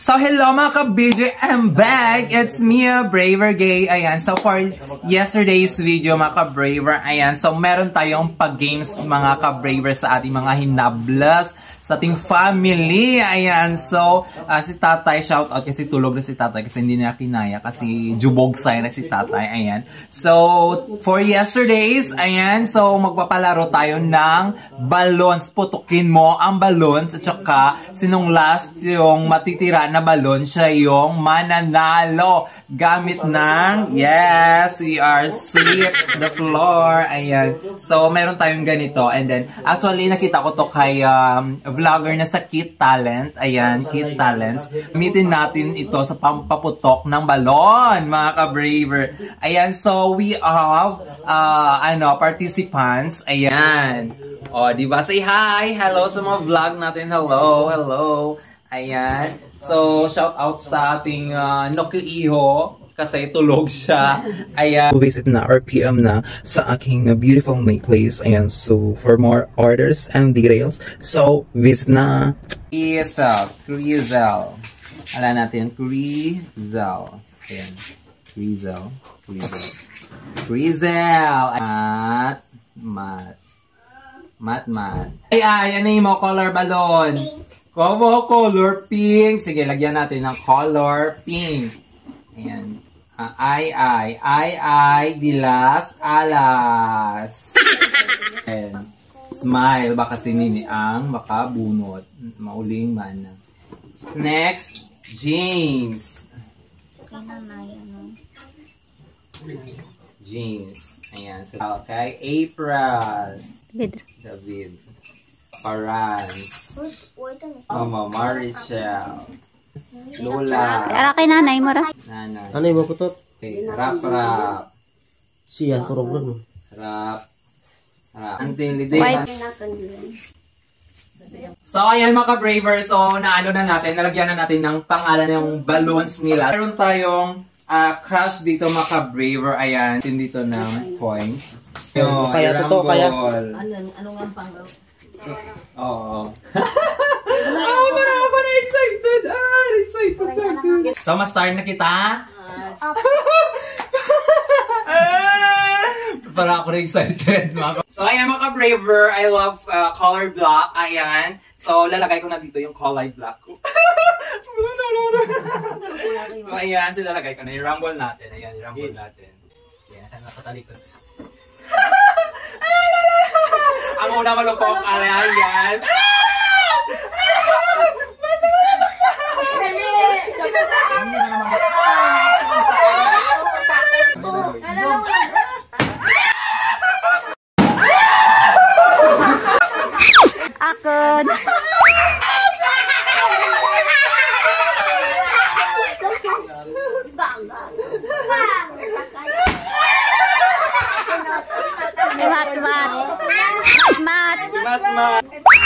So hello mga ka-BJ, I'm back! It's me, Braver Gay. Ayan, so for yesterday's video mga ka-Braver, ayan, so meron tayong pag-games mga ka-Braver sa ating mga hinablas sa ating family. Ayan, so si tatay, shout out kasi tulog na si tatay kasi hindi na kinaya kasi jubog na si tatay. Ayan, so for yesterday's, ayan, so magpapalaro tayo ng balloons. Putukin mo ang balloons at saka sinong last yung matitira na balon, siya yung mananalo gamit ng, yes, we are sweep the floor. Ayan, so meron tayong ganito, and then actually nakita ko to kay vlogger na sa Kid Talent. Ayan, Kid Talents. Gamitin natin ito sa pampaputok ng balon, mga ka-Braver. Ayan, so we have participants. Ayan, o, diba? Say hi! Hello sa mga vlog natin. Hello, hello. Ayan. So, shout out sa ating Noki-iho kasi tulog siya. Ayan. Visit na or PM na sa aking beautiful necklace. Ayan. So, for more orders and details, so, visit na. Crizel. Alam natin, Crizel. Ayan. Crizel. At Mat. Ay, ano yung mo color balloon? Color pink. Sige, lagyan natin ng color pink. Ayan. Ay, dilas, alas. And smile, baka sinini ang makabunot. Mauling mana. Next, jeans. Jeans. Ayan. Okay, April. David. Parans. Mama Marichelle. Lola. Ara kay nanay mo ra. Nanay. Nanay mo putot. Okay, Rap. Siya turog lang. Rap. Anting Liday. So, ayan mga ka-Braver. So, naano na natin. Nalagyan na natin ng pangalan ng balloons nila. Meron tayong crush dito mga ka-Braver. Ayan. Dito ng coins. Kaya totoo, kaya. Ano nga pang? Oo. Marami na excited. Excited. So, ma-start na kita? Parang ako na excited. So, ayan mga ka-Braver. I love color block. Ayan. So, lalagay ko na dito yung color block ko. So, ayan. So, lalagay ko na yung rumble natin. Ayan, yung rumble natin. Ayan, nakatalikod. Ang una malupok, ayan. Akon. Mat.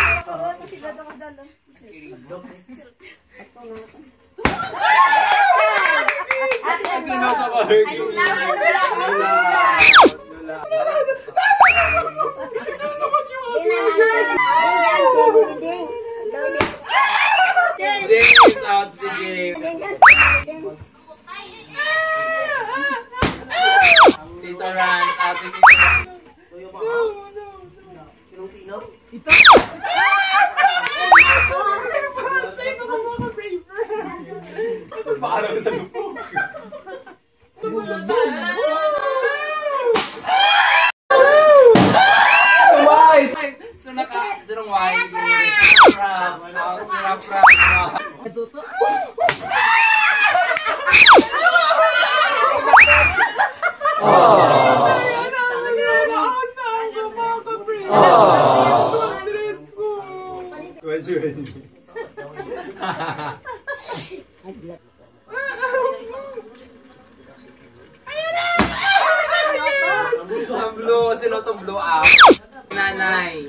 Blue, sino itong blue out? Nanay.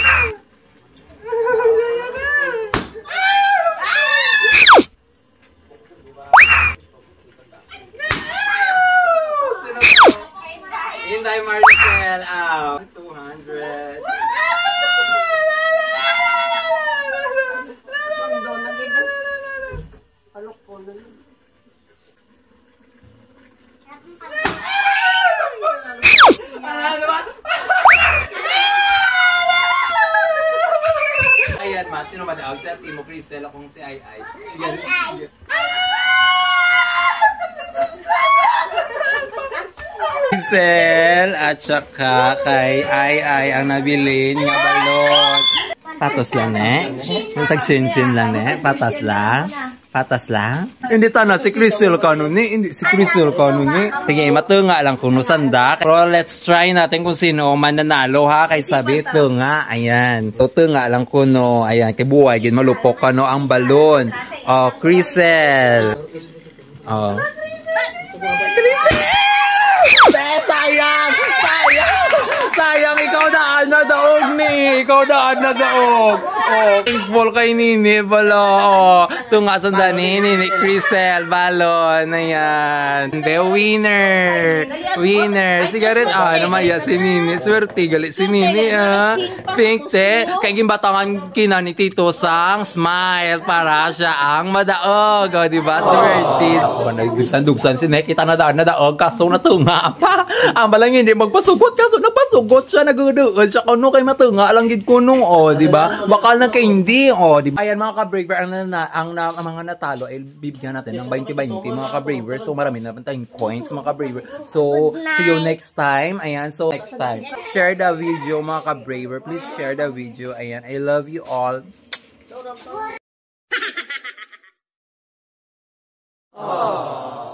Sino ito? Hinday Maricel out. 200. Giselle at saka kay Ay ang nabili nga balot. Patas lang tag-shin-shin lang patas lang. Patas lang? Hindi tana, si Crystal kanuni. Hindi, si Crystal kanuni. Sige, matunga lang kung sanda. Pero let's try natin kung sino mananalo ha. Kay sabi, tunga. Ayan. Tunga lang kuno. Ayan, kay buhay. Gin malupok kano ang balon. Oh, Crystal. Oh. Crystal! Sayang! Sayang, ikaw daan na daog ni. Ikaw daan na daog. Oh, thankful kay Nini balo. Oh, tunga sanda ni Crystal balon. Ayan. The winner. Sigaret namaya si Nini. Swerte gali si Nini Pink te. Kay gimbatangan kina ni Tito Sang smile para siya ang madaog. Oh, di ba? Swerte. Nagdugsan si Nek. Kita na daog kaso natunga pa. Ang balang hindi magpasugot kaso nagpasugot siya. Nagudoon siya kuno kay matunga lang gid kuno. Oh, di ba? Bakal na kay hindi. Oh, di ba? Ayan mga ka-braver, ang mga natalo ay bibigyan natin ng 20-20 mga ka-braver. So marami na tayong coins mga ka-braver. So see you next time. Ayan, so next time. Share the video mga ka-braver. Please share the video. Ayan, I love you all. Aww.